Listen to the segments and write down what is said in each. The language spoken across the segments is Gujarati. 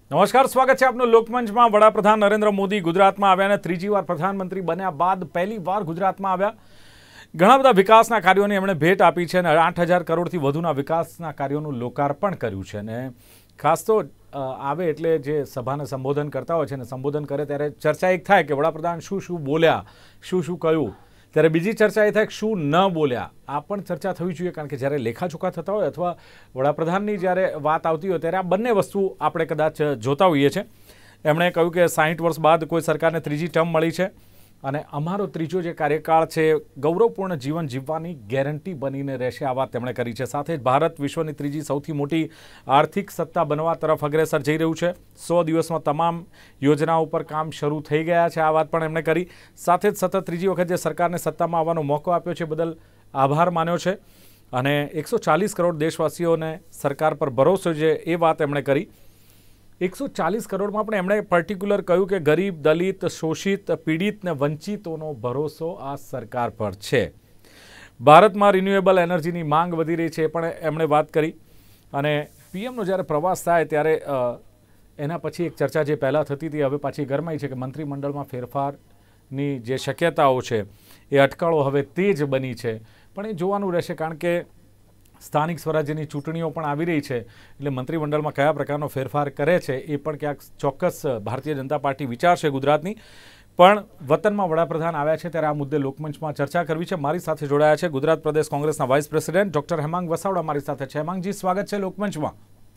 નમસ્કાર, સ્વાગત છે આપનું લોકમંચમાં। વડાપ્રધાન નરેન્દ્ર મોદી ગુજરાતમાં આવ્યા અને ત્રીજી વાર પ્રધાનમંત્રી બન્યા બાદ પહેલી વાર ગુજરાતમાં આવ્યા। ઘણા બધા વિકાસના કાર્યોની એમણે ભેટ આપી છે અને 8,000 કરોડથી વધુના વિકાસના કાર્યોનું લોકાર્પણ કર્યું છે। અને ખાસ તો આવે એટલે જે સભાને સંબોધન કરતા હોય છે ને સંબોધન કરે ત્યારે ચર્ચા એક થાય કે વડાપ્રધાન શું શું બોલ્યા, શું શું કહ્યું, ત્યારે બીજી ચર્ચા એ થાય કે શું ન બોલ્યા। આ પણ ચર્ચા થવી જોઈએ, કારણ કે જ્યારે લેખાજોખા થતા હોય અથવા વડાપ્રધાનની જ્યારે વાત આવતી હોય ત્યારે આ બંને વસ્તુ આપણે કદાચ જોતા હોઈએ છીએ। એમણે કહ્યું કે 60 વર્ષ બાદ કોઈ સરકારને ત્રીજી ટર્મ મળી છે અને અમારો ત્રીજો જે કાર્યકાળ છે ગૌરવપૂર્ણ જીવન જીવવાની ગેરંટી બનીને રહેશે, આ વાત તેમણે કરી છે। સાથે જ ભારત વિશ્વની ત્રીજી સૌથી મોટી આર્થિક સત્તા બનવા તરફ અગ્રેસર જઈ રહ્યું છે। 100 દિવસમાં તમામ યોજનાઓ પર કામ શરૂ થઈ ગયા છે, આ વાત પણ એમણે કરી। સાથે જ સતત ત્રીજી વખત જે સરકારને સત્તામાં આવવાનો મોકો આપ્યો છે બદલ આભાર માન્યો છે અને 140 કરોડ દેશવાસીઓને સરકાર પર ભરોસો છે, એ વાત એમણે કરી। 140 કરોડમાં પણ એમણે પર્ટિક્યુલર કહ્યું કે ગરીબ, દલિત, શોષિત, પીડિત ને વંચિતોનો ભરોસો આ સરકાર પર છે। ભારતમાં રિન્યુએબલ એનર્જીની માંગ વધી રહી છે, એ પણ એમણે વાત કરી। અને પીએમનો જ્યારે પ્રવાસ થાય ત્યારે એના પછી એક ચર્ચા જે પહેલાં થતી હતી હવે પાછી ગરમાઈ છે કે મંત્રીમંડળમાં ફેરફારની જે શક્યતાઓ છે એ અટકળો હવે તેજ બની છે। પણ એ જોવાનું રહેશે, કારણ કે સ્થાનિક સ્વરાજ્યની ચૂંટણીઓ પણ આવી રહી છે, એટલે મંત્રીમંડળમાં કયા પ્રકારનો ફેરફાર કરે છે એ પણ ક્યાંક ચોક્કસ ભારતીય જનતા પાર્ટી વિચારશે ગુજરાતની। પણ વતનમાં વડાપ્રધાન આવ્યા છે ત્યારે આ મુદ્દે લોકમંચમાં ચર્ચા કરવી છે। મારી સાથે જોડાયા છે ગુજરાત પ્રદેશ કોંગ્રેસના vice president doctor Hemang Vasavada મારી સાથે છે। હેમાંગજી, સ્વાગત છે લોકમંચમાં।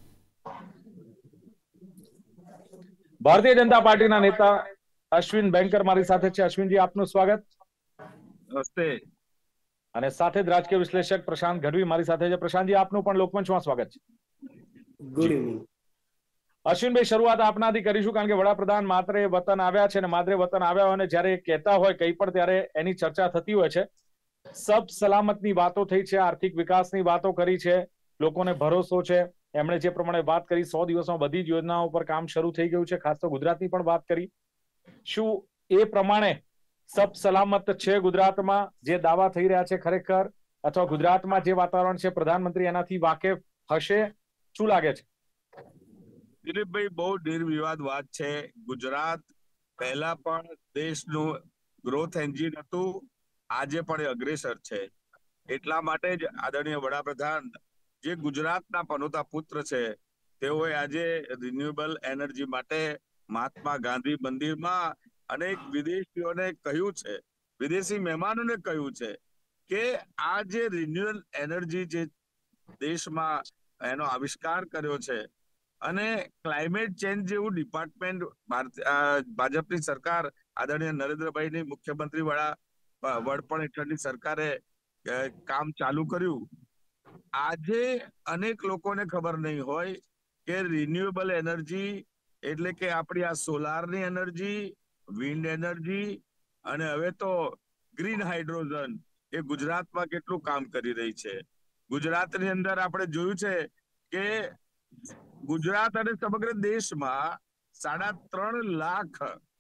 ભારતીય જનતા પાર્ટીના નેતા અશ્વિન બેંકર મારી સાથે છે। અશ્વિનજી, આપનું સ્વાગત। નમસ્તે। અને સાથે જ રાજકીય વિશ્લેષક પ્રશાંત ગઢવી મારી સાથે છે। પ્રશાંતજી, આપનું પણ લોકમંચમાં સ્વાગત છે। Good evening. અશ્વિનભાઈ, શરૂઆત આપનાથી કરીશું, કારણ કે વડાપ્રધાન માત્ર વતન આવ્યા છે અને માત્ર વતન આવ્યા હોય અને જ્યારે કહેતા હોય કંઈ પણ ત્યારે એની ચર્ચા થતી હોય છે। સબ સલામતની વાતો થઈ છે, આર્થિક વિકાસની વાતો કરી છે, લોકોને ભરોસો છે। એમણે જે પ્રમાણે વાત કરી 100 દિવસમાં બધી જ યોજનાઓ પર કામ શરૂ થઈ ગયું છે, ખાસ તો ગુજરાતની પણ વાત કરી। શું એ પ્રમાણે સબ સલામત છે ગુજરાતમાં જે દાવા થઈ રહ્યા છે ખરેખર, અથવા ગુજરાતમાં જે વાતાવરણ છે પ્રધાનમંત્રી એનાથી વાકેફ હશે? શું લાગે છે? દિલીપભાઈ, બહુ નિર્વિવાદ વાત છે। ગુજરાત પહેલા પણ દેશનું ગ્રોથ એન્જિન હતું, આજે પણ અગ્રેસર છે। એટલા માટે જ આદરણીય વડાપ્રધાન જે ગુજરાતના પનોતા પુત્ર છે તેઓએ આજે રિન્યુએબલ એનર્જી માટે મહાત્મા ગાંધી મંદિરમાં અનેક વિદેશીઓને કહ્યું છે, વિદેશી મહેમાનોને કહ્યું છે કે આ જે રિન્યુએબલ એનર્જી જે દેશમાં એનો આવિષ્કાર કર્યો છે અને ક્લાઇમેટ ચેન્જ જેવું ડિપાર્ટમેન્ટ ભાજપની સરકાર આદરણીય નરેન્દ્રભાઈની મુખ્યમંત્રી વડપણ હેઠળની સરકારે કામ ચાલુ કર્યું। આજે અનેક લોકોને ખબર નહીં હોય કે રિન્યુએબલ એનર્જી એટલે કે આપણી આ સોલારની એનર્જી, વિન્ડ એનર્જી અને હવે તો ગ્રીન હાઇડ્રોજન એ ગુજરાતમાં કેટલું કામ કરી રહી છે। ગુજરાતની અંદર આપણે જોયું છે કે ગુજરાત અને સમગ્ર દેશમાં 3.5 લાખ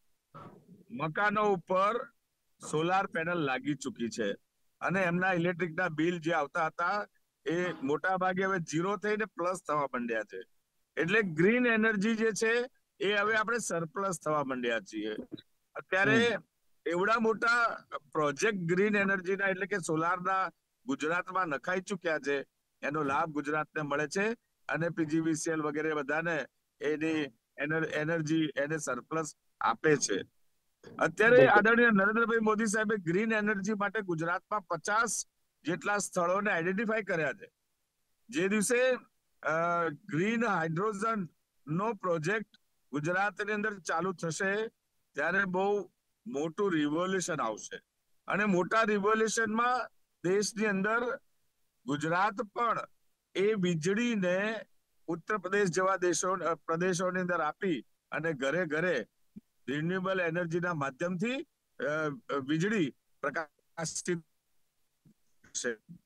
મકાનો ઉપર સોલાર પેનલ લાગી ચૂકી છે અને એમના ઇલેક્ટ્રિકના બિલ જે આવતા હતા એ મોટા ભાગે હવે 0 થઈને પ્લસ થવા માંડ્યા છે। એટલે ગ્રીન એનર્જી જે છે એ હવે આપણે સરપ્લસ થવા માંડ્યા છીએ। અત્યારે એવડા મોટા પ્રોજેક્ટ ગ્રીન એનર્જીના એટલે કે સોલારના ગુજરાતમાં નખાઈ ચુક્યા છે, એનો લાભ ગુજરાતને મળે છે અને પીજીવીસીએલ વગેરે બધાને એની એનર્જી એને સરપ્લસ આપે છે। અત્યારે આદરણીય નરેન્દ્રભાઈ મોદી સાહેબે ગ્રીન એનર્જી માટે ગુજરાતમાં 50 જેટલા સ્થળોને આઈડેન્ટિફાઈ કર્યા છે। જે દિવસે ગ્રીન હાઇડ્રોજન નો પ્રોજેક્ટ ગુજરાતની અંદર ચાલુ થશે ત્યારે બહુ મોટું રિવોલ્યુશન આવશે અને મોટા રિવોલ્યુશનમાં દેશની અંદર ગુજરાત પણ એ વીજળીને ઉત્તર પ્રદેશ જેવા પ્રદેશોની અંદર આપી અને ઘરે ઘરે રિન્યુએબલ એનર્જીના માધ્યમથી વીજળી પ્રકાશિત છે।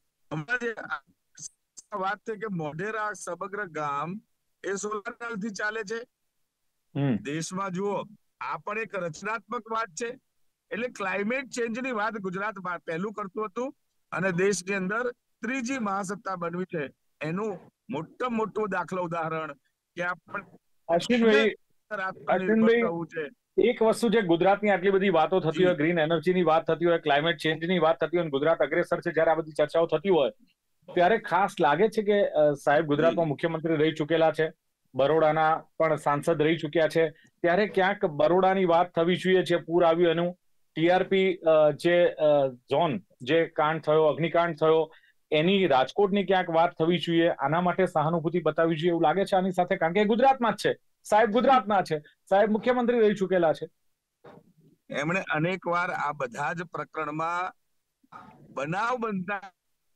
વાત છે કે મોઢેરા સમગ્ર ગામ એ સોલાર પેનલથી ચાલે છે। દેશમાં જુઓ, આ પણ એક રચનાત્મક વાત છે। એટલે ક્લાઇમેટ ચેન્જની વાત ગુજરાત પહેલું કરતું હતું અને દેશની અંદર ત્રીજી મહાસત્તા બનવી છે એનું મોટું દાખલો ઉદાહરણ કે આપણે અશ્વિનભાઈ, આત્મનિર્ભર થવું છે. એક વસ્તુ જે ગુજરાતની આટલી બધી વાતો થતી હોય, ગ્રીન એનર્જીની વાત થતી હોય, ક્લાઇમેટ ચેન્જની વાત થતી હોય, ગુજરાત અગ્રેસર છે, જ્યારે આ બધી ચર્ચાઓ થતી હોય ત્યારે ખાસ લાગે છે કે સાહેબ ગુજરાતમાં મુખ્યમંત્રી રહી ચૂકેલા છે, બરોડાના પણ સાંસદ રહી ચૂક્યા છે, ત્યારે ક્યાંક બરોડાની વાત થવી જોઈએ. જે પૂર આવ્યું એનું ટીઆરપી જે ઝોન જે કાંડ થયો, અગ્નિકાંડ થયો, એની રાજકોટની ક્યાંક વાત થવી જોઈએ. આના માટે સહાનુભૂતિ બતાવવી જોઈએ એવું લાગે છે આની સાથે, કારણ કે ગુજરાતમાં જ છે સાહેબ, ગુજરાતના છે સાહેબ, મુખ્યમંત્રી રહી ચૂકેલા છે. એમણે અનેક વાર આ બધા જ પ્રકરણમાં બનાવ બનતા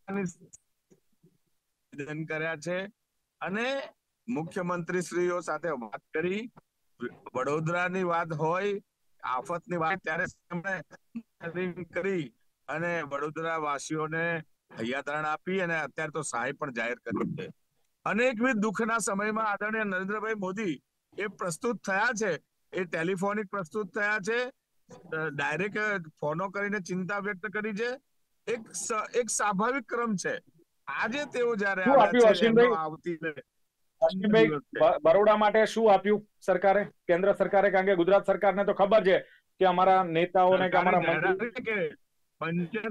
કર્યા છે અને મુખ્યમંત્રીશ્રીઓ સાથે વાત કરી. વડોદરાની વાત હોય, આફતની વાત, ત્યારે કરી અને વડોદરા વાસીઓને હૈયાધારણ આપી અને અત્યારે તો સહાય પણ જાહેર કરી છે. અનેકવિધ દુઃખના સમયમાં આદરણીય નરેન્દ્રભાઈ મોદી એ પ્રસ્તુત થયા છે, એ ટેલિફોનિક પ્રસ્તુત થયા છે, ડાયરેક્ટ ફોનો કરીને ચિંતા વ્યક્ત કરી છે. એક સ્વાભાવિક ક્રમ છે. આજે તેઓ જયારે શું આપ્યું આવ્યા છે, એમનો અશ્વિનભાઈ? અશ્વિનભાઈ, બરોડા માટે શું આપ્યું સરકારે, કેન્દ્ર સરકારે? કારણ કે ગુજરાત સરકારને તો ખબર છે કે અમારા નેતાઓને કે અમારા મંત્રી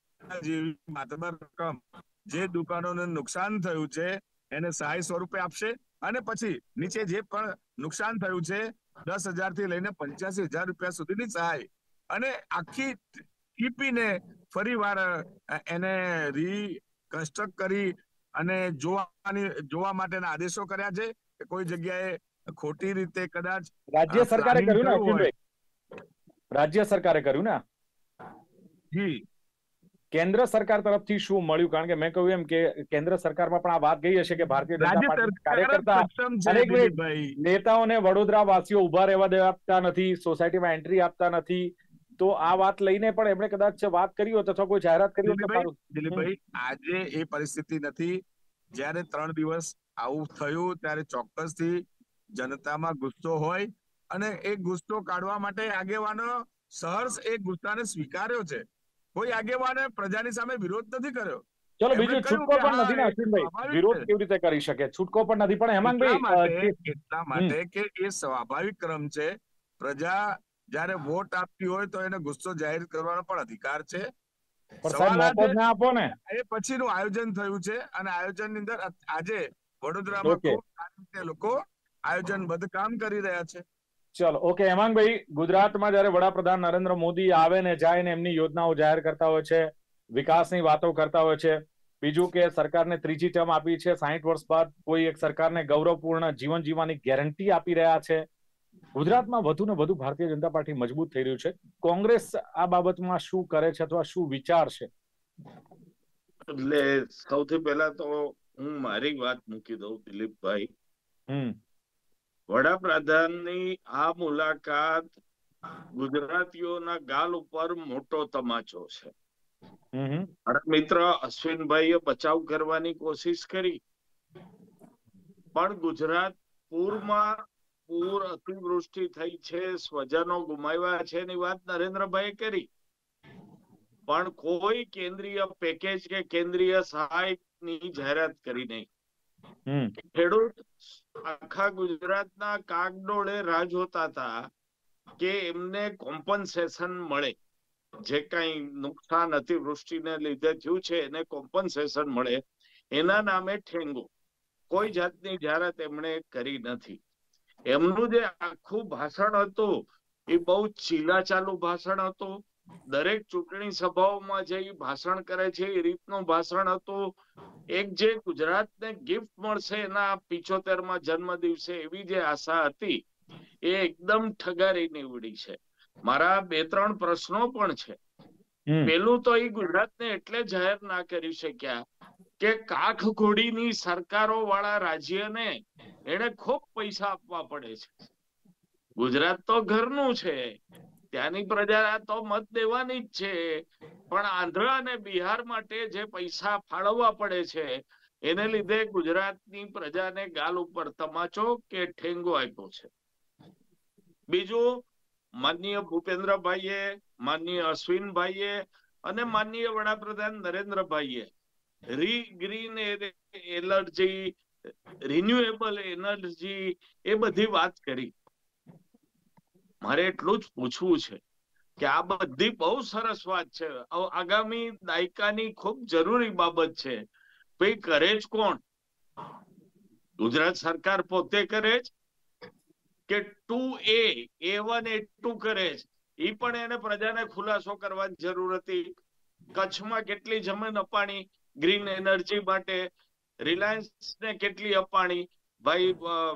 જે દુકાનોને નુકસાન થયું છે એને સહાય સ્વરૂપે આપશે અને પછી નીચે જે પણ નુકસાન થયું છે 10,000 થી લઈને 85,000 રૂપિયા સુધીની સહાય, અને આખી ટીપીને ફરી વાર એને રીકન્સ્ટ્રક્ટ કરી અને જોવા માટેના આદેશો કર્યા છે કે કોઈ જગ્યાએ ખોટી રીતે કદાચ રાજ્ય સરકારે કર્યું ને અશ્વિનભાઈ, રાજ્ય સરકારે કર્યું ને. જી, કેન્દ્ર સરકાર તરફથી શું મળ્યું? કારણ કે મેં કહ્યું એમ કે કેન્દ્ર સરકારમાં પણ આ વાત ગઈ હશે કે ભારતીય જનતા પાર્ટી કાર્યકર્તા નેતાઓને વડોદરા વાસીઓ ઉભા રહેવા દેતા નથી, સોસાયટીમાં એન્ટ્રી આપતા નથી, તો આ વાત લઈને પણ એમણે કદાચ વાત કરી હોત અથવા કોઈ જાહેરાત કરી હોત. દિલીપભાઈ, આજે એ પરિસ્થિતિ નથી. જ્યારે 3 દિવસ આવું થયું ત્યારે ચોક્કસથી જનતામાં ગુસ્સો હોય અને એ ગુસ્સો કાઢવા માટે આગેવાનો સહર્ષ એ ગુસ્સાને સ્વીકાર્યો છે. કોઈ આગેવાને પ્રજાની સામે વિરોધ નથી કર્યો. ચલો, બીજું છૂટકો પણ નથી ને અશ્વિનભાઈ, વિરોધ કેવી રીતે કરી શકે? છૂટકો પણ નથી. પણ હેમાંગભાઈ, એટલા માટે કે એ સ્વાભાવિક ક્રમ છે. પ્રજા જયારે વોટ આપતી હોય તો એને ગુસ્સો જાહેર કરવાનો પણ અધિકાર છે. સવાલ આપો ને, એ પછીનું આયોજન થયું છે અને આયોજનની અંદર આજે વડોદરામાં ખૂબ સારી રીતે લોકો આયોજનબદ્ધ કામ કરી રહ્યા છે. ચલો, ઓકે. હેમાંગભાઈ, ગુજરાતમાં જયારે વડાપ્રધાન નરેન્દ્ર મોદી આવે ને જાય ને એમની યોજનાઓ જાહેર કરતા હોય છે, વિકાસની વાતો કરતા હોય છે, બીજું કે સરકારને ત્રીજી ટર્મ આપી છે, 60 વર્ષ બાદ કોઈ એક સરકારને ગૌરવપૂર્ણ જીવન જીવવાની ગેરંટી આપી રહ્યા છે, ગુજરાતમાં વધુ ને વધુ ભારતીય જનતા પાર્ટી મજબૂત થઈ રહ્યું છે. કોંગ્રેસ આ બાબતમાં શું કરે છે અથવા શું વિચાર છે? એટલે સૌથી પહેલા તો હું મારી વાત મૂકી દઉં દિલીપભાઈ. વડાપ્રધાનની આ મુલાકાત ગુજરાતીઓના ગાલ ઉપર મોટો તમાચો છે. મારા મિત્ર અશ્વિનભાઈએ બચાવ કરવાની કોશિશ કરી, પણ ગુજરાત પૂર અતિવૃષ્ટિ થઈ છે, સ્વજનો ગુમાવ્યા છે એની વાત નરેન્દ્રભાઈએ કરી, પણ કોઈ કેન્દ્રીય પેકેજ કે કેન્દ્રીય સહાયની જાહેરાત કરી નહીં. ખેડૂત આખા ગુજરાતના કાગડોળે રાહ જોતા હતા કે એમને કોમ્પન્સેશન મળે, જે કઈ નુકસાન અતિવૃષ્ટિને લીધે થયું છે એને કોમ્પન્સેશન મળે, એના નામે ઠેંગો. કોઈ જાતની જાહેરાત એમણે કરી નથી. એમનું જે આખું ભાષણ હતું એ બહુ ચીલાચાલુ ભાષણ હતું. દરેક ચૂંટણી સભાઓમાં જે ભાષણ કરે છે એ રીતનું ભાષણ હતું. એક જે ગુજરાતને ગિફ્ટ મળશે એના 75મા જન્મ દિવસે એવી જે આશા હતી એ એકદમ ઠગારી નીવડી છે. મારા 2-3 પ્રશ્નો પણ છે. પેલું તો એ ગુજરાતને એટલે જાહેર ના કરી શક્યા કે કાખ ઘોડીની સરકારો વાળા રાજ્યને એને ખૂબ પૈસા આપવા પડે છે. ગુજરાત તો ઘરનું છે, ત્યાંની પ્રજા તો મત દેવાની જ છે, પણ આંધ્ર અને બિહાર માટે જે પૈસા ફાળવવા પડે છે એને લીધે ગુજરાતની પ્રજાને ગાલ ઉપર તમાચો કે ઠેંગો આપ્યો છે. બીજું, માનનીય ભૂપેન્દ્રભાઈએ, માનનીય અશ્વિનભાઈએ અને માનનીય વડાપ્રધાન નરેન્દ્રભાઈએ ગ્રીન એનર્જી, રિન્યુએબલ એનર્જી, એ બધી વાત કરી. મારે એટલું જ પૂછવું છે કે આ બધી બહુ સરસ વાત છે, આગામી દાયકાની ખૂબ જરૂરી બાબત છે, ભાઈ કરે જ કોણ? ગુજરાત સરકાર પોતે કરે જ કે 2A, A1, A2 કરે જ? એ પણ એને પ્રજાને ખુલાસો કરવાની જરૂર હતી. કચ્છમાં કેટલી જમીન અપાણી ગ્રીન એનર્જી માટે, રિલાયન્સ ને કેટલી અપાણી, ભાઈ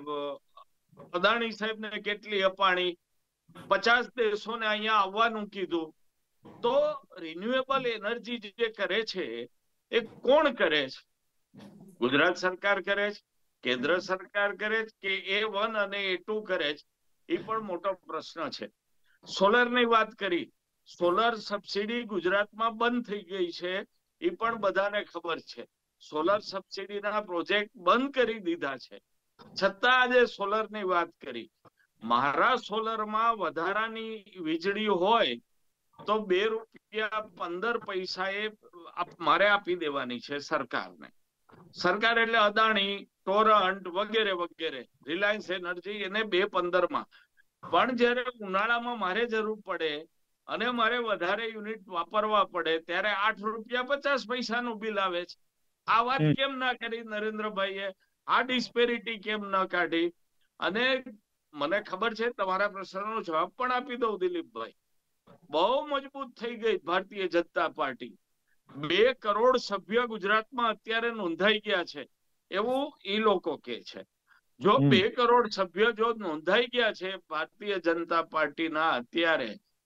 અદાણી સાહેબ ને કેટલી અપાણી, 50 દેશોને અહીંયા આવવાનું કીધું. તો રિન્યુએબલ એનર્જી જે કરે છે એ કોણ કરે છે? ગુજરાત સરકાર કરે છે, કેન્દ્ર સરકાર કરે છે, કે A1 અને A2 કરે છે? એ પણ મોટો પ્રશ્ન છે. સોલરની વાત કરી, સોલર સબસિડી ગુજરાતમાં બંધ થઈ ગઈ છે, એ પણ બધાને ખબર છે. સોલર સબસિડીના પ્રોજેક્ટ બંધ કરી દીધા છે, છતાં આજે સોલરની વાત કરી. મારા સોલરમાં વધારાની વીજળી હોય તો 2 રૂપિયા 15 પૈસાએ મારે આપી દેવાની છે સરકારને. સરકાર એટલે અદાણી, ટોરન્ટ વગેરે વગેરે, રિલાયન્સ એનર્જી, એને 2.15 પણ જયારે ઉનાળામાં મારે જરૂર પડે અને મારે વધારે યુનિટ વાપરવા પડે ત્યારે 8 રૂપિયા 50 પૈસાનું બિલ આવે છે. આ વાત કેમ ના કરી નરેન્દ્રભાઈએ? આ ડિસ્પેરિટી કેમ ના કાઢી? અને મને ખબર છે તમારા પ્રશ્નનો જવાબ પણ આપી દઉં દિલીપભાઈ. બહુ મજબૂત થઈ ગઈ ભારતીય જનતા પાર્ટી. 2 કરોડ સભ્ય ગુજરાતમાં અત્યારે નોંધાઈ ગયા છે એવું એ લોકો કે છે. જો 2 કરોડ સભ્ય જો નોંધાઈ ગયા છે ભારતીય જનતા પાર્ટીના અત્યારે,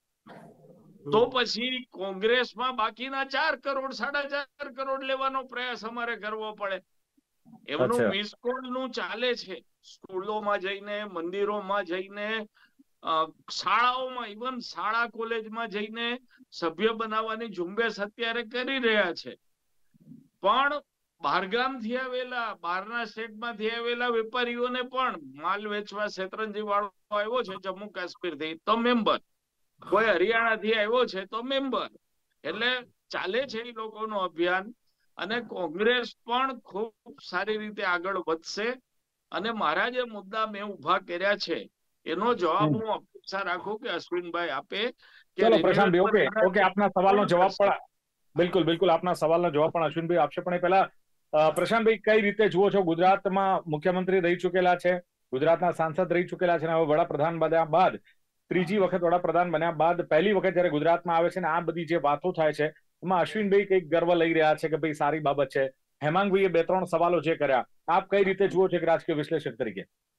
તો પછી કોંગ્રેસમાં બાકીના 4 કરોડ 4.5 કરોડ લેવાનો પ્રયાસ અમારે કરવો પડે. એમનું મિસ કોલ નું ચાલે છે, સ્કૂલોમાં જઈને, મંદિરોમાં જઈને, શાળાઓમાં, ઇવન શાળા કોલેજમાં જઈને સભ્ય બનાવવાની ઝુંબેશ અત્યારે કરી રહ્યા છે. પણ બહારગામથી આવેલા, બહારના સ્ટેટમાંથી આવેલા વેપારીઓને પણ માલ વેચવા શેત્રંજી વાળો આવ્યો છે જમ્મુ કાશ્મીર થી તો મેમ્બર, કોઈ હરિયાણાથી આવ્યો છે તો મેમ્બર. એટલે ચાલે છે એ લોકોનું અભિયાન. અને કોંગ્રેસ પણ ખૂબ સારી રીતે આગળ વધશે. અને મારા જે મુદ્દા મેં ઉભા કર્યા છે એનો જવાબ હું અપેક્ષા રાખું કે અશ્વિનભાઈ આપે. ચલો પ્રશાંતભાઈ, ઓકે, આપના સવાલનો જવાબ પણ બિલકુલ આપના સવાલનો જવાબ પણ અશ્વિનભાઈ આપશે. પણ એ પહેલા પ્રશાંતભાઈ, કઈ રીતે જુઓ છો? ગુજરાતમાં મુખ્યમંત્રી રહી ચૂકેલા છે, ગુજરાતના સાંસદ રહી ચૂકેલા છે, અને હવે વડાપ્રધાન બન્યા બાદ, 3જી વખત વડાપ્રધાન બન્યા બાદ પહેલી વખત જયારે ગુજરાતમાં આવે છે ને આ બધી જે વાતો થાય છે એમાં અશ્વિનભાઈ કઈક ગર્વ લઈ રહ્યા છે કે ભાઈ સારી બાબત છે. હેમાંગભાઈએ 2-3 સવાલો જે કર્યા, આપ કઈ રીતે જુઓ છો એક રાજકીય વિશ્લેષક તરીકે?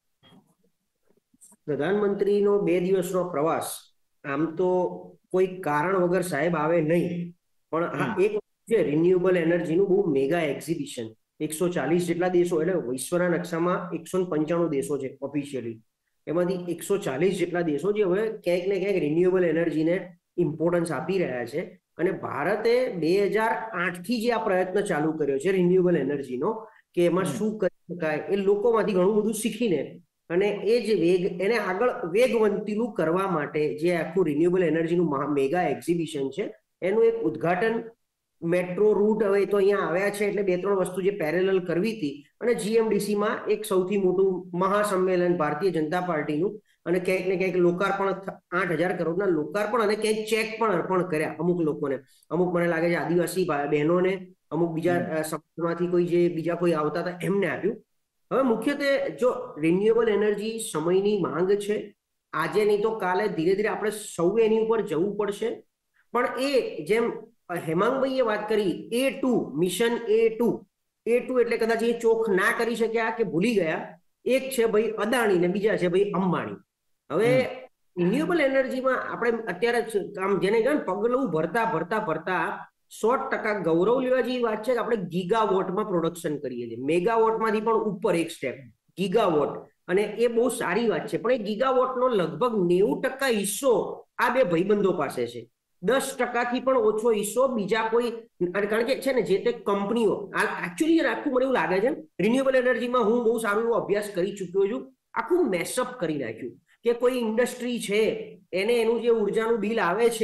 પ્રધાનમંત્રીનો 2 દિવસનો પ્રવાસ આમ તો કોઈ કારણ વગર સાહેબ આવે નહીં, પણ આ એક છે રિન્યુએબલ એનર્જીનું બહુ મેગા એક્ઝિબિશન. 140 જેટલા દેશો, એટલે વિશ્વના નકશામાં 195 દેશો છે ઓફિશિયલી, એમાંથી 140 જેટલા દેશો જે હવે ક્યાંક ને ક્યાંક રિન્યુએબલ એનર્જીને ઇમ્પોર્ટન્સ આપી રહ્યા છે. અને ભારતે 2008થી જે આ પ્રયત્ન ચાલુ કર્યો છે રિન્યુએબલ એનર્જીનો, કે એમાં શું કરી શકાય, એ લોકોમાંથી ઘણું બધું શીખીને અને એ જ વેગ એને આગળ વેગવંતીનું કરવા માટે જે આખું રિન્યુએબલ એનર્જીનું મેગા એક્ઝિબિશન છે એનું એક ઉદ્ઘાટન, મેટ્રો રૂટ હવે તો અહીંયા આવ્યા છે એટલે 2-3 વસ્તુ જે પેરેલલ કરવી હતી, અને GMDCમાં એક સૌથી મોટું મહાસંમેલન ભારતીય જનતા પાર્ટીનું, અને ક્યાંક ને ક્યાંક લોકાર્પણ, 8,000 કરોડના લોકાર્પણ, અને ક્યાંક ચેક પણ અર્પણ કર્યા અમુક લોકોને. અમુક મને લાગે છે આદિવાસી બહેનોને, અમુક બીજા સમાજમાંથી કોઈ જે બીજા કોઈ આવતા હતા એમને આપ્યું. હવે મુખ્યત્વે જો રિન્યુએબલ એનર્જી સમયની માંગ છે, આજે નહીં તો કાલે ધીરે ધીરે આપણે સૌએ એની ઉપર જવું પડશે. પણ એ જેમ હેમાંગભાઈએ વાત કરી, A2 મિશન, A2 એટલે કદાચ એ ચોખ ના કરી શક્યા કે ભૂલી ગયા. એક છે ભાઈ અદાણી ને બીજા છે ભાઈ અંબાણી. હવે રિન્યુએબલ એનર્જીમાં આપણે અત્યારે આમ જેને કહે ને પગલું ભરતા 100% ગૌરવ લેવા જેવી વાત છે કે આપણે ગીગાવોટમાં પ્રોડક્શન કરીએ છીએ. મેગાવોટમાંથી પણ ઉપર એક સ્ટેપ ગીગાવોટ, અને એ બહુ સારી વાત છે. પણ એ ગીગાવોટનો લગભગ 90% હિસ્સો આ બે ભાઈબંધો પાસે છે. 10%થી પણ ઓછો હિસ્સો બીજા કોઈ, કારણ કે છે ને જે તે કંપનીઓ એકચ્યુઅલી આખું મને એવું લાગે છે રિન્યુએબલ એનર્જીમાં હું બહુ સારો એવો અભ્યાસ કરી ચૂક્યો છું, આખું મેસઅપ કરી નાખ્યું કે કોઈ ઇન્ડસ્ટ્રી છે એને એનું જે ઉર્જાનું બિલ આવે છે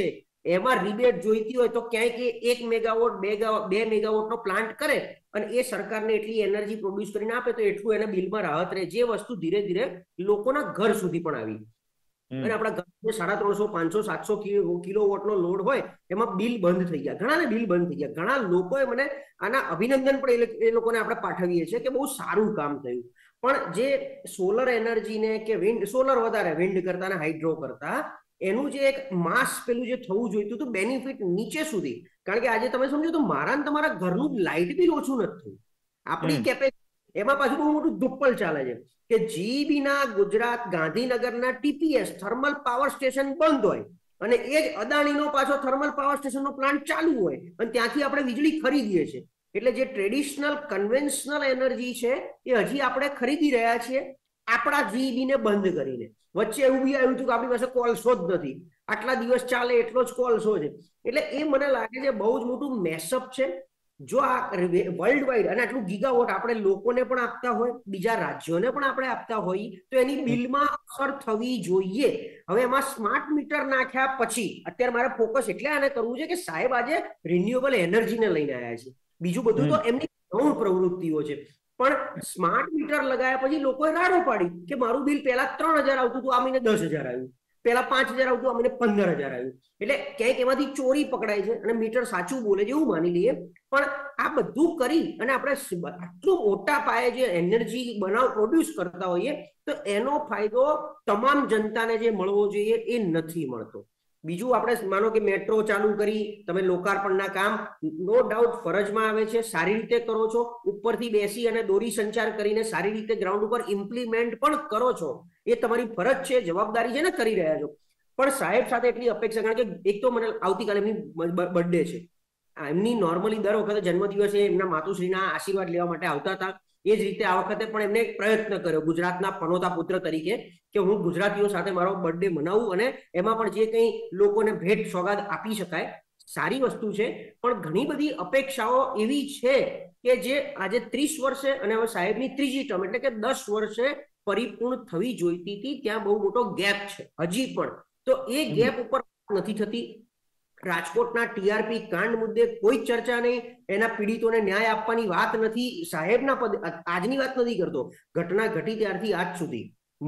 એમાં રિબેટ જોઈતી હોય તો ક્યાંય 1 મેગાવોટ 2 મેગાવોટનો પ્લાન્ટ કરે અને એ સરકારને એટલી એનર્જી પ્રોડ્યુસ કરીને આપે તો એટલું એને બિલમાં રાહત રહે, જે વસ્તુ ધીરે ધીરે લોકોના ઘર સુધી પણ આવી. અને આપણા ઘરમાં 350, 500, 700 કિલોવોટનો લોડ હોય એમાં બિલ બંધ થઈ ગયા, ઘણાને બિલ બંધ થઈ ગયા. ઘણા લોકોએ મને આના અભિનંદન પણ એ લોકોને આપણે પાઠવીએ છીએ કે બહુ સારું કામ થયું. પણ જે સોલર એનર્જીને કે વિન્ડ, સોલર વધારે વિન્ડ કરતા ને હાઇડ્રો કરતા, એનું જે એક માસ પેલું જે થવું જોઈતું હતું બેનિફિટ નીચે સુધી, કારણ કે આજે તમે સમજો તો મારા ને તમારા ઘરનું લાઇટ બિલ ઓછું નથી થયું. આપણી કેપેસિટી એમાં પાછું બહુ મોટું ધુપ્પલ ચાલે છે કે જીબી ના ગુજરાત ગાંધીનગરના ટીપીએસ થર્મલ પાવર સ્ટેશન બંધ હોય અને એ જ અદાણીનો પાછો થર્મલ પાવર સ્ટેશનનો પ્લાન્ટ ચાલુ હોય અને ત્યાંથી આપણે વીજળી ખરીદીએ છીએ. એટલે જે ટ્રેડિશનલ કન્વેન્શનલ એનર્જી છે એ હજી આપણે ખરીદી રહ્યા છીએ આપણા જીબી ને બંધ કરીને. વચ્ચે એવું બી આવ્યું હતું કે આપણી પાસે કોલસો જ નથી, આટલા દિવસ ચાલે એટલો જ કોલસો છે. એટલે એ મને લાગે છે બહુ જ મોટું મેસઅપ છે. જો આ વર્લ્ડ વાઇડ અને આટલું ગીગાવોટ આપણે લોકોને પણ આપતા હોય, બીજા રાજ્યોને પણ આપણે આપતા હોઈએ તો એની બિલમાં અસર થવી જોઈએ. હવે એમાં સ્માર્ટ મીટર નાખ્યા પછી અત્યારે મારે ફોકસ એટલે આને કરવું છે કે સાહેબ આજે રિન્યુએબલ એનર્જીને લઈને આવ્યા છે, બીજું બધું તો એમની ગૌણ પ્રવૃત્તિઓ છે. પણ સ્માર્ટ મીટર લગાવ્યા પછી લોકોએ રાડો પાડી કે મારું બિલ પહેલા 3000 આવતું હતું, આ મહિને 10000 આવ્યું, પહેલા 5000 આવતું, આ મહિને 15000 આવ્યું. એટલે ક્યાંક એમાંથી ચોરી પકડાય છે અને મીટર સાચું બોલે છે એવું માની લઈએ. પણ આ બધું કરી અને આપણે આટલું મોટા પાયે જે એનર્જી પ્રોડ્યુસ કરતા હોઈએ તો એનો ફાયદો તમામ જનતાને જે મળવો જોઈએ એ નથી મળતો. બીજું આપણે માનો કે મેટ્રો ચાલુ કરી, તમે લોકાર્પણના કામ નો ડાઉટ ફરજમાં આવે છે, સારી રીતે કરો છો, ઉપરથી બેસી અને દોરી સંચાર કરીને સારી રીતે ગ્રાઉન્ડ ઉપર ઇમ્પ્લિમેન્ટ પણ કરો છો, એ તમારી ફરજ છે, જવાબદારી છે ને, કરી રહ્યા છો. પણ સાહેબ સાથે એટલી અપેક્ષા, કારણ કે એક તો મને આવતીકાલે એમની બર્થડે છે, એમની નોર્મલી દર વખતે જન્મદિવસે એમના માતુશ્રીના આશીર્વાદ લેવા માટે આવતા હતા. એ જ રીતે આ વખતે પણ એમને એક પ્રયત્ન કર્યો ગુજરાતના પનોતા પુત્ર તરીકે કે હું ગુજરાતીઓ સાથે મારો બર્થડે મનાવું અને એમાં પણ જે કંઈ લોકોને ભેટ સોગાદ આપી શકાય, સારી વસ્તુ છે. પણ ઘણી બધી અપેક્ષાઓ એવી છે કે જે આજે 30 વર્ષે અને હવે સાહેબની ત્રીજી ટર્મ એટલે કે 10 વર્ષે પરિપૂર્ણ થવી જોઈતી હતી, ત્યાં બહુ મોટો ગેપ છે હજી પણ. તો એ ગેપ ઉપર નથી થતી. રાજકોટના ટીઆરપી કાંડ મુદ્દે કોઈ ચર્ચા નહીં, એના પીડિતોને ન્યાય આપવાની વાત નથી. સાહેબના પદ આજની વાત નથી કરતો, ઘટના ઘટી ત્યારથી આજ સુધી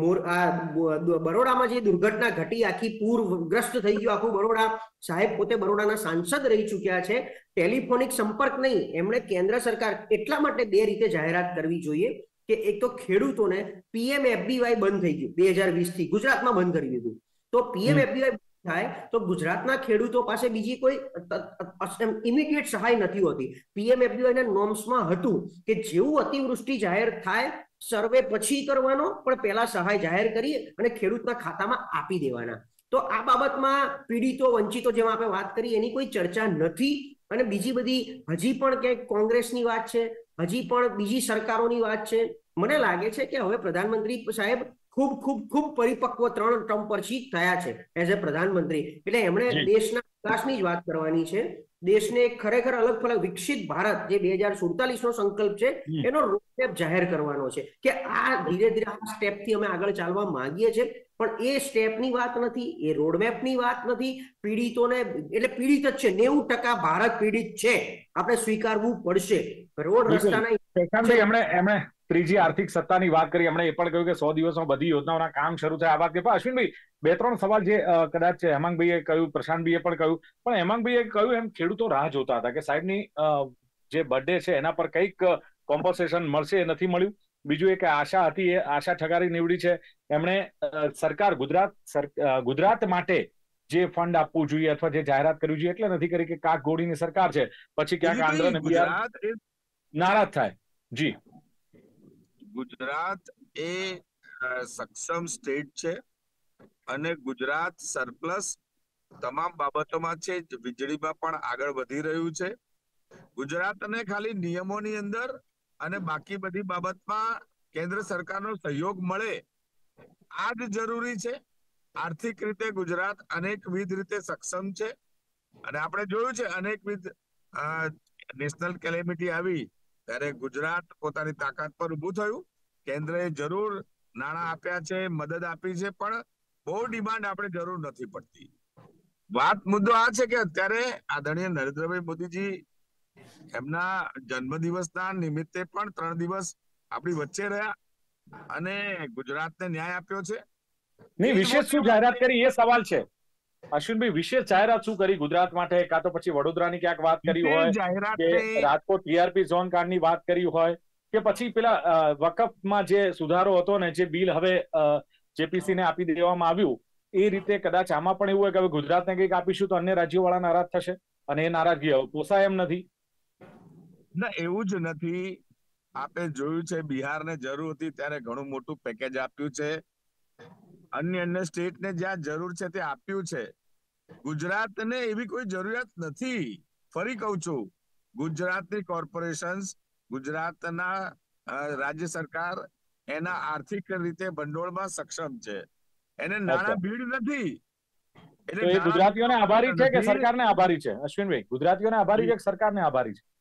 બરોડામાં જે દુર્ઘટના ઘટી, આખી પૂરગ્રસ્ત થઈ ગયું આખું બરોડા, સાહેબ પોતે બરોડાના સાંસદ રહી ચૂક્યા છે. ટેલિફોનિક સંપર્ક નહીં, એમણે કેન્દ્ર સરકાર એટલા માટે 2 રીતે જાહેરાત કરવી જોઈએ કે એક તો ખેડૂતોને PMFBY બંધ થઈ ગયું 2020 થી, ગુજરાતમાં બંધ કરી દીધું. તો PMFBY થાય તો ગુજરાતના ખેડૂતો પાસે બીજી કોઈ ઇમિડિયેટ સહાય નથી હોતી. PMFBY ના નોર્મ્સમાં હતું કે જેવું અતિવૃષ્ટિ જાહેર થાય સર્વે પછી કરવાનો, પણ પહેલા સહાય જાહેર કરી અને ખેડૂતના ખાતામાં આપી દેવાના. તો આ બાબતમાં પીડિતો વંચિતો જેમાં આપણે વાત કરી એની કોઈ ચર્ચા નથી. અને બીજી બધી હજી પણ ક્યાંક કોંગ્રેસની વાત છે, હજી પણ બીજી સરકારોની વાત છે. મને લાગે છે કે હવે પ્રધાનમંત્રી સાહેબ ખૂબ ખૂબ ખૂબ પરિપક્વ 3 ટર્મ પછી થયા છે એઝ એ પ્રધાનમંત્રી. એટલે એમણે દેશના વિકાસની જ વાત કરવાની છે, દેશને ખરેખર અલગ થલગ વિકસિત ભારત જે 2047 નો સંકલ્પ છે એનો રોડમેપ જાહેર કરવાનો છે કે આ ધીરે ધીરે આ સ્ટેપથી અમે આગળ ચાલવા માંગીએ છીએ. પણ એ સ્ટેપની વાત નથી, એ રોડમેપની વાત નથી. પીડિતોને એટલે પીડિત જ છે, 90% ભારત પીડિત છે, આપણે સ્વીકારવું પડશે. રોડ રસ્તાના એમણે ત્રીજી આર્થિક સત્તાની વાત કરી, એમણે એ પણ કહ્યું કે 100 દિવસમાં બધી યોજનાઓના કામ શરૂ થાય. આ વાત કે અશ્વિનભાઈ 2-3 સવાલ જે કદાચ હેમાંગભાઈએ કહ્યું, પ્રશાંતભાઈએ પણ કહ્યું, પણ હેમાંગભાઈએ કહ્યું એમ ખેડૂતો રાહ જોતા હતા કે સાહેબની જે બર્થડે છે એના પર કંઈક કોમ્પન્સેશન મળશે, એ નથી મળ્યું. બીજું એક આશા હતી, એ આશા ઠગારી નીવડી છે. એમણે સરકાર ગુજરાત માટે જે ફંડ આપવું જોઈએ અથવા જે જાહેરાત કરવી જોઈએ એટલે નથી કરી કે કાક ગોળીની સરકાર છે, પછી ક્યાંક આંધ્ર અને બિહાર નારાજ થાય. જી, ગુજરાત એ સક્ષમ સ્ટેટ છે અને ગુજરાત સરપ્લસ તમામ બાબતોમાં છે, વીજળીમાં પણ આગળ વધી રહ્યું છે. ગુજરાતને ખાલી નિયમોની અંદર અને બાકી બધી બાબતમાં કેન્દ્ર સરકારનો સહયોગ મળે આ જ જરૂરી છે. આર્થિક રીતે ગુજરાત અનેકવિધ રીતે સક્ષમ છે અને આપણે જોયું છે અનેકવિધ નેશનલ કેલેમિટી આવી ત્યારે ગુજરાત પોતાની તાકાત પર ઊભું થયું. કેન્દ્રએ જરૂર નાણાં આપ્યા છે, મદદ આપી છે, પણ બહુ ડિમાન્ડ આપણે જરૂર નથી પડતી. મુદ્દો આ છે કે અત્યારે આદરણીય નરેન્દ્રભાઈ મોદીજી એમના જન્મદિવસના નિમિત્તે પણ 3 દિવસ આપણી વચ્ચે રહ્યા અને ગુજરાતને ન્યાય આપ્યો છે. નહીં, વિશેષ શું જાહેરાત કરી એ સવાલ છે અશ્વિનભાઈ. વિશેષ જાહેરાત શું કરી ગુજરાત માટે? કાં તો પછી વડોદરાની ક્યાંક વાત કરી હોય કે રાજકોટ ટીઆરપી ઝોન કાર્ડની વાત કરી હોય કે પછી પેલા વકફમાં જે સુધારો હતો ને, જે બિલ હવે જેપીસી ને આપી દેવામાં આવ્યું, એ રીતે કદાચ આમાં પણ એવું હોય કે હવે ગુજરાતને કંઈક આપીશું તો અન્ય રાજ્યોવાળા નારાજ થશે અને એ નારાજગી હવે પોસાય એમ નથી. ના, એવું જ નથી. આપણે જોયું છે બિહારને જરૂર હતી ત્યારે ઘણું મોટું પેકેજ આપ્યું છે. અન્ય સ્ટેટને જ્યાં જરૂર છે તે આપ્યું છે. ગુજરાતને એવી કોઈ જરૂરિયાત નથી. ફરી કહું છું, ગુજરાતની કોર્પોરેશન્સ, ગુજરાતના રાજ્ય સરકાર એના આર્થિક રીતે ભંડોળમાં સક્ષમ છે. એને નાણાં ભીડ નથી. એટલે ગુજરાતીઓને આભારી છે કે સરકારને આભારી છે? અશ્વિનભાઈ, ગુજરાતીઓને આભારી છે કે સરકારને આભારી છે?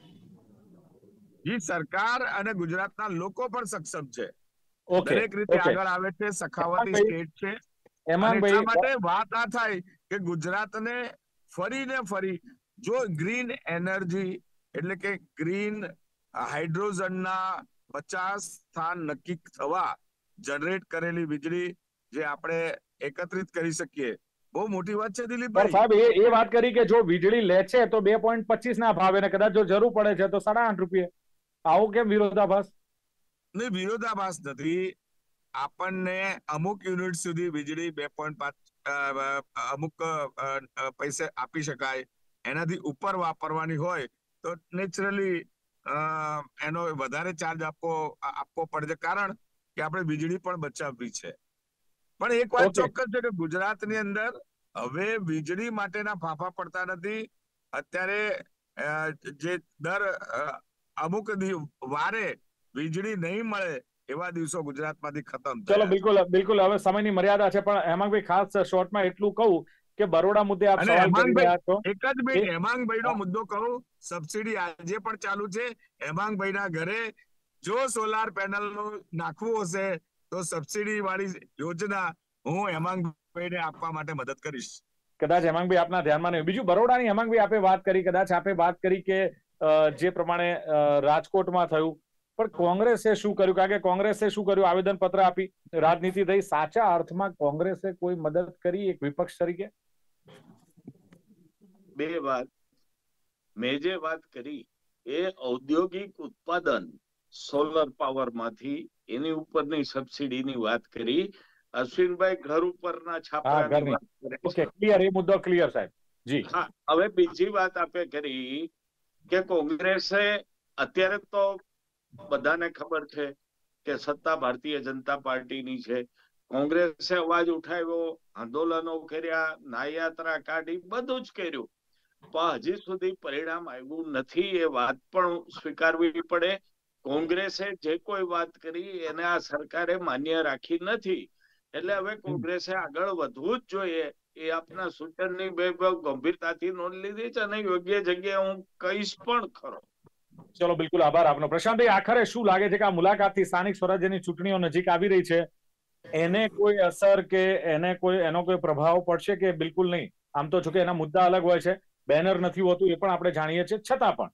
સરકાર અને ગુજરાતના લોકો પણ સક્ષમ છે. દરેક રીતે આગળ આવે છે. સખાવતી સ્ટેટ છે. એટલા માટે વાત આ થાય કે ગુજરાતને ફરી જો ગ્રીન એનર્જી એટલે કે ગ્રીન હાઇડ્રોજનના 50 સ્થાન નક્કી થવા, જનરેટ કરેલી વીજળી જે આપણે એકત્રિત કરી શકીએ, બહુ મોટી વાત છે દિલીપભાઈ. સાહેબ એ વાત કરી કે જો વીજળી લે છે તો 2.25 ના ભાવે, ને કદાચ જો જરૂર પડે છે તો 8.5 રૂપિયા. આવો કેમ વિરોધાભાસ? નહીં, વિરોધાભાસ નથી. આપણને અમુક યુનિટ સુધી વીજળી 2.5 અમુક પૈસે આપી શકાય. એનાથી ઉપર વાપરવાની હોય તો નેચરલી એનો વધારે ચાર્જ આપવો પડે છે, કારણ કે આપણે વીજળી પણ બચાવવી છે. પણ એક વાત ચોક્કસ છે કે ગુજરાતની અંદર હવે વીજળી માટેના ફાંફા પડતા નથી. અત્યારે જે અમુક વારે વીજળી નહીં મળે એવા દિવસો ગુજરાતમાંથી ખતમ થયા. ચલો, બિલકુલ હવે સમયની મર્યાદા છે, પણ હેમાંગભાઈ ખાસ શોર્ટમાં એટલું કહું કે બરોડા મુદ્દે આપ સવાલ કરી રહ્યા છો. એક જ મિનિટ, હેમાંગભાઈનો મુદ્દો કહું. સબસિડી આજે પણ ચાલુ છે. હેમાંગભાઈના ઘરે જો સોલાર પેનલ નાખવું હશે તો સબસિડી વાળી યોજના હું હેમાંગભાઈને આપવા માટે મદદ કરીશ. કદાચ હેમાંગભાઈ આપના ધ્યાનમાં નહીં. બીજું બરોડાની હેમાંગભાઈ આપે વાત કરી, કદાચ આપે વાત કરી કે જે પ્રમાણે રાજકોટમાં થયું, પણ કોંગ્રેસે શું કર્યું? કારણ કે કોંગ્રેસે શું કર્યું? આવેદન પત્ર આપી, રાજનીતિ થઈ. સાચા અર્થમાં કોંગ્રેસે કોઈ મદદ કરી એક વિપક્ષ તરીકે? બે વાત. મેં જે વાત કરી એ ઔદ્યોગિક ઉત્પાદન સોલર પાવર માંથી એની ઉપરની સબસિડીની વાત કરી. અશ્વિનભાઈ ઘર ઉપરના છાપરાની વાત કરે. ઓકે, ક્લિયર, એ મુદ્દો ક્લિયર સાહેબ. જી હા, હવે બીજી વાત આપે કરી કે કોંગ્રેસે, અત્યારે તો બધાને ખબર છે કે સત્તા ભારતીય જનતા પાર્ટીની છે. કોંગ્રેસે અવાજ ઉઠાવ્યો, આંદોલનો કર્યા, ન્યાયયાત્રા કાઢી, બધું જ કર્યું, પણ હજી સુધી પરિણામ આવ્યું નથી. એ વાત પણ સ્વીકારવી પડે. કોંગ્રેસે જે કોઈ વાત કરી એને આ સરકારે માન્ય રાખી નથી. એટલે હવે કોંગ્રેસે આગળ વધવું જ જોઈએ. એ આપના સૂચનની બે ગંભીરતાથી નોંધ લીધી છે અને યોગ્ય જગ્યાએ હું કહીશ પણ ખરો. ચલો, બિલકુલ આભાર આપનો. પ્રશાંતભાઈ, આખરે શું લાગે છે કે આ મુલાકાતથી સ્થાનિક સ્વરાજ્યની ચૂંટણીઓ નજીક આવી રહી છે, એને કોઈ અસર કે એનો કોઈ પ્રભાવ પડશે કે બિલકુલ નહીં? આમ તો જો કે એના મુદ્દા અલગ હોય છે, બેનર નથી હોતું, એ પણ આપણે જાણીએ છીએ, છતાં પણ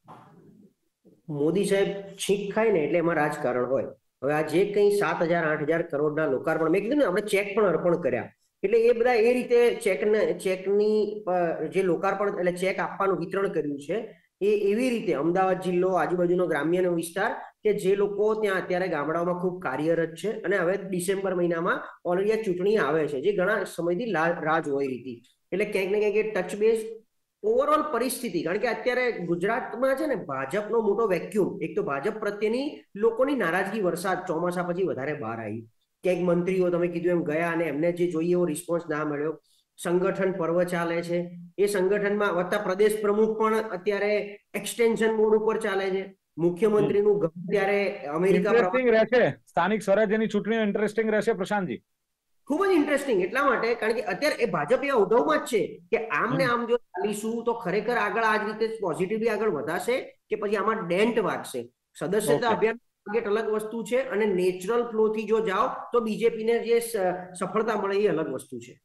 મોદી સાહેબ છીંક ખાય ને એટલે એમાં રાજકારણ હોય. હવે આ જે કંઈ 7,000-8,000 કરોડના લોકાર્પણ, મેં કીધું ને, આપણે ચેક પણ અર્પણ કર્યા, એટલે એ બધા એ રીતે ચેકની જે લોકાર્પણ એટલે ચેક આપવાનું વિતરણ કર્યું છે, એ એવી રીતે અમદાવાદ જિલ્લો, આજુબાજુનો ગ્રામ્ય વિસ્તાર કે જે લોકો ત્યાં અત્યારે ગામડાઓમાં ખૂબ કાર્યરત છે, અને હવે ડિસેમ્બર મહિનામાં ઓલરેડી આ ચૂંટણી આવે છે, જે ઘણા સમયથી રાહ જોઈ રહી હતી. એટલે ક્યાંક ને ક્યાંક ટચ બેઝ ઓવરઓલ પરિસ્થિતિ, કારણ કે અત્યારે ગુજરાતમાં છે ને ભાજપનો મોટો વેક્યુમ, એક તો ભાજપ પ્રત્યેની લોકોની નારાજગી વરસાદ ચોમાસા પછી વધારે બહાર આવી. ક્યાંક મંત્રીઓ તમે કીધું એમ ગયા અને એમને જે જોઈએ એવો રિસ્પોન્સ ના મળ્યો. સંગઠન પર્વ ચાલે છે, એ સંગઠનમાં વત્તા પ્રદેશ પ્રમુખ પણ અત્યારે એક્સટેન્શન મોડ ઉપર ચાલે છે. મુખ્યમંત્રીનું ઘર ત્યારે અમેરિકા રહેશે. સ્થાનિક સ્વરાજ્યની ચૂંટણીઓ ઇન્ટરેસ્ટિંગ રહેશે પ્રશાંતજી. ખૂબ જ ઇન્ટરેસ્ટિંગ એટલા માટે કારણ કે અત્યારે એ ભાજપ એ ઉદ્ધવમાં જ છે કે આમ ને આમ જો ચાલીશું તો ખરેખર આગળ આ જ રીતે પોઝિટિવલી આગળ વધાશે કે પછી આમાં ડેન્ટ વાગશે. સદસ્યતા અભિયાન ટાર્ગેટ અલગ વસ્તુ છે અને નેચરલ ફ્લો થી જો જાઓ તો બીજેપીને જે સફળતા મળે એ અલગ વસ્તુ છે.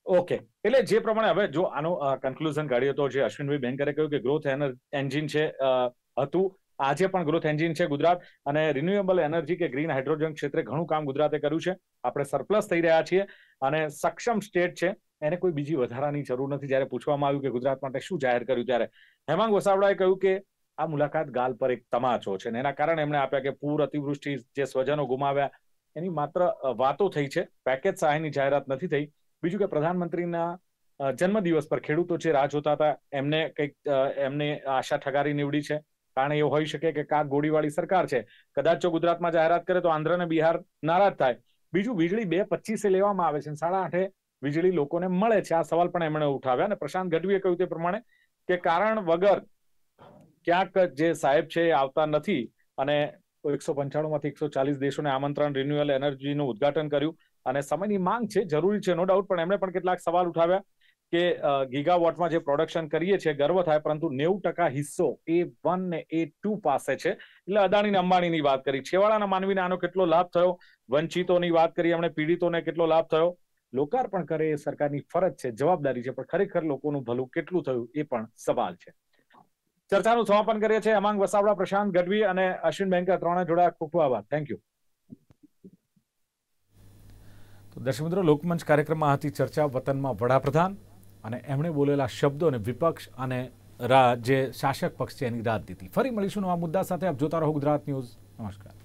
ઓકે, એટલે જે પ્રમાણે હવે જો આનો કન્ક્લુઝન કાઢીએ તો જે અશ્વિનભાઈ બેંકરે કહ્યું કે ગ્રોથ એન્જિન છે હતું, આજે પણ ગ્રોથ એન્જિન છે ગુજરાત, અને રિન્યુએબલ એનર્જી કે ગ્રીન હાઇડ્રોજન ક્ષેત્રે ઘણું કામ ગુજરાતે કર્યું છે. આપણે સરપ્લસ થઈ રહ્યા છીએ અને સક્ષમ સ્ટેટ છે, એને કોઈ બીજી વધારાની જરૂર નથી. જ્યારે પૂછવામાં આવ્યું કે ગુજરાત માટે શું જાહેર કર્યું ત્યારે હેમાંગ વસાવડાએ કહ્યું કે આ મુલાકાત ગાલ પર એક તમાચો છે, અને એના કારણે એમણે આપ્યા કે પૂર, અતિવૃષ્ટિ, જે સ્વજનો ગુમાવ્યા એની માત્ર વાતો થઈ છે, પેકેજ સહાયની જાહેરાત નથી થઈ. બીજું કે પ્રધાનમંત્રીના જન્મદિવસ પર ખેડૂતો જે રાહ જોતા હતા એમને આશા ઠગારી નીવડી છે. કારણ એવું હોઈ શકે કે કાક ગોળીવાળી સરકાર છે, કદાચ જો ગુજરાતમાં જાહેરાત કરે તો આંધ્ર અને બિહાર નારાજ થાય. બીજું, વીજળી 2.25 લેવામાં આવે છે, 8.5 વીજળી લોકોને મળે છે. આ સવાલ પણ એમણે ઉઠાવ્યા, અને પ્રશાંત ગઢવીએ કહ્યું તે પ્રમાણે કે કારણ વગર ક્યાંક જે સાહેબ છે એ આવતા નથી, અને 195 માંથી 140 દેશોને આમંત્રણ, રિન્યુએબલ એનર્જીનું ઉદઘાટન કર્યું, અને સમયની માંગ છે, જરૂરી છે, નો ડાઉટ. પણ એમણે પણ કેટલાક સવાલ ઉઠાવ્યા કે ગીગાવોટમાં જે પ્રોડક્શન કરીએ છીએ ગર્વ થાય, પરંતુ 90% હિસ્સો A1 ને A2 પાસે છે. એટલે અદાણી અંબાણીની વાત કરી, છેવાડાના માનવીને આનો કેટલો લાભ થયો, વંચિતોની વાત કરી એમણે, પીડિતોને કેટલો લાભ થયો. લોકાર્પણ કરે એ સરકારની ફરજ છે, જવાબદારી છે, પણ ખરેખર લોકોનું ભલું કેટલું થયું એ પણ સવાલ છે. ચર્ચાનું સમાપન કરીએ છીએ. હેમાંગ વસાવડા, પ્રશાંત ગઢવી અને અશ્વિન બેંકર ત્રણે જોડા. ખૂબ ખૂબ આભાર. Thank you. તો દર્શક મિત્રો, લોકમંચ કાર્યક્રમમાં હતી ચર્ચા વતનમાં વડાપ્રધાન અને એમણે બોલેલા શબ્દો અને વિપક્ષ અને જે શાસક પક્ષ છે એની રાજનીતિ. ફરી મળીશું નવા મુદ્દા સાથે. આપ જોતા રહો ગુજરાત ન્યૂઝ. નમસ્કાર.